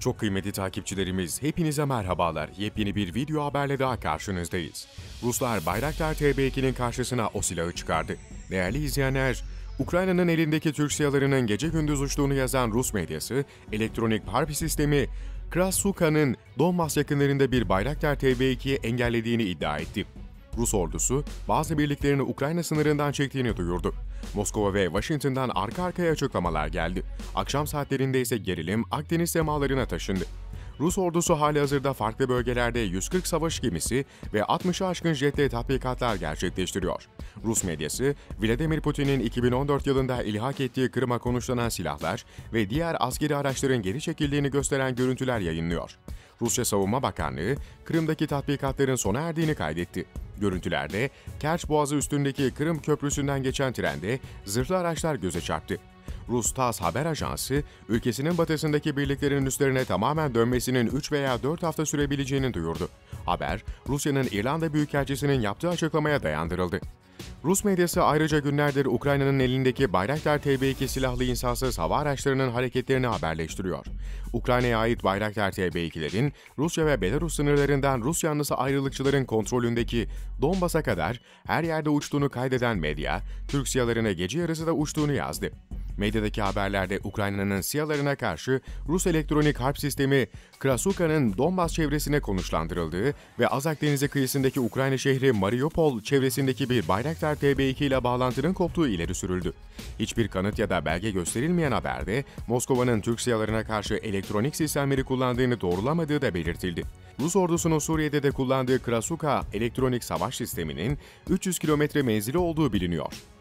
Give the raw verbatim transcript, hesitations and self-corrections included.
Çok kıymetli takipçilerimiz, hepinize merhabalar. Yepyeni bir video haberle daha karşınızdayız. Ruslar Bayraktar T B iki'nin karşısına o silahı çıkardı. Değerli izleyenler, Ukrayna'nın elindeki Türk SİHA'larının gece gündüz uçtuğunu yazan Rus medyası, elektronik harp sistemi Krasuka'nın Donbas yakınlarında bir Bayraktar T B iki'yi engellediğini iddia etti. Rus ordusu bazı birliklerini Ukrayna sınırından çektiğini duyurdu. Moskova ve Washington'dan arka arkaya açıklamalar geldi. Akşam saatlerinde ise gerilim Akdeniz semalarına taşındı. Rus ordusu halihazırda farklı bölgelerde yüz kırk savaş gemisi ve altmışı aşkın jetle tatbikatlar gerçekleştiriyor. Rus medyası, Vladimir Putin'in iki bin on dört yılında ilhak ettiği Kırım'a konuşlanan silahlar ve diğer askeri araçların geri çekildiğini gösteren görüntüler yayınlıyor. Rusya Savunma Bakanlığı, Kırım'daki tatbikatların sona erdiğini kaydetti. Görüntülerde, Kerç Boğazı üstündeki Kırım Köprüsü'nden geçen trende zırhlı araçlar göze çarptı. Rus TASS haber ajansı, ülkesinin batısındaki birliklerin üstlerine tamamen dönmesinin üç veya dört hafta sürebileceğini duyurdu. Haber, Rusya'nın İrlanda Büyükelçisi'nin yaptığı açıklamaya dayandırıldı. Rus medyası ayrıca günlerdir Ukrayna'nın elindeki Bayraktar T B iki silahlı insansız hava araçlarının hareketlerini haberleştiriyor. Ukrayna'ya ait Bayraktar T B iki'lerin Rusya ve Belarus sınırlarından Rus yanlısı ayrılıkçıların kontrolündeki Donbas'a kadar her yerde uçtuğunu kaydeden medya, Türk SİHA'larına gece yarısı da uçtuğunu yazdı. Medyadaki haberlerde Ukrayna'nın SİHA'larına karşı Rus elektronik harp sistemi Krasuka'nın Donbas çevresine konuşlandırıldığı ve Azak Denizi kıyısındaki Ukrayna şehri Mariupol çevresindeki bir Bayraktar T B iki ile bağlantının koptuğu ileri sürüldü. Hiçbir kanıt ya da belge gösterilmeyen haberde Moskova'nın Türk SİHA'larına karşı elektronik sistemleri kullandığını doğrulamadığı da belirtildi. Rus ordusunun Suriye'de de kullandığı Krasuka elektronik savaş sisteminin üç yüz kilometre menzili olduğu biliniyor.